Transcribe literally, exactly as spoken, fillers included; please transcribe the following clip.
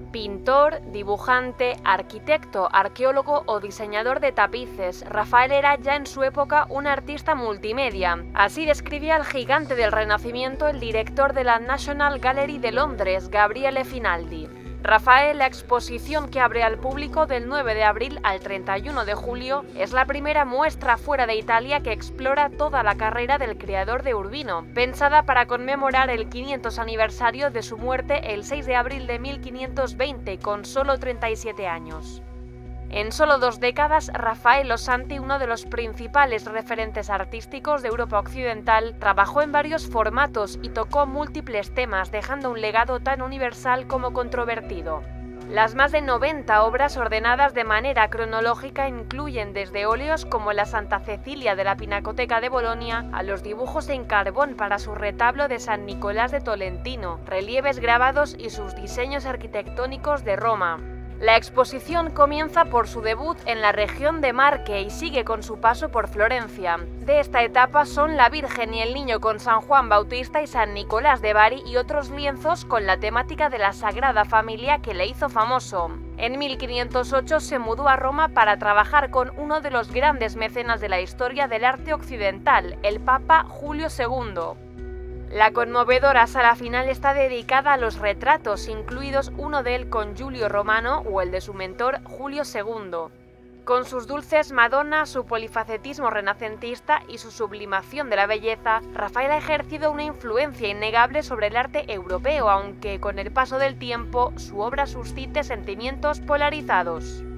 Pintor, dibujante, arquitecto, arqueólogo o diseñador de tapices, Rafael era ya en su época un artista multimedia. Así describía al gigante del Renacimiento el director de la National Gallery de Londres, Gabriele Finaldi. Rafael, la exposición que abre al público del nueve de abril al treinta y uno de julio, es la primera muestra fuera de Italia que explora toda la carrera del creador de Urbino, pensada para conmemorar el quinientos aniversario de su muerte el seis de abril de mil quinientos veinte, con solo treinta y siete años. En solo dos décadas, Rafael Losanti, uno de los principales referentes artísticos de Europa Occidental, trabajó en varios formatos y tocó múltiples temas, dejando un legado tan universal como controvertido. Las más de noventa obras ordenadas de manera cronológica incluyen desde óleos como la Santa Cecilia de la Pinacoteca de Bolonia a los dibujos en carbón para su retablo de San Nicolás de Tolentino, relieves grabados y sus diseños arquitectónicos de Roma. La exposición comienza por su debut en la región de Marche y sigue con su paso por Florencia. De esta etapa son la Virgen y el Niño con San Juan Bautista y San Nicolás de Bari y otros lienzos con la temática de la Sagrada Familia que le hizo famoso. En mil quinientos ocho se mudó a Roma para trabajar con uno de los grandes mecenas de la historia del arte occidental, el Papa Julio segundo. La conmovedora sala final está dedicada a los retratos, incluidos uno de él con Giulio Romano o el de su mentor Julio segundo. Con sus dulces Madonna, su polifacetismo renacentista y su sublimación de la belleza, Rafael ha ejercido una influencia innegable sobre el arte europeo, aunque con el paso del tiempo su obra suscite sentimientos polarizados.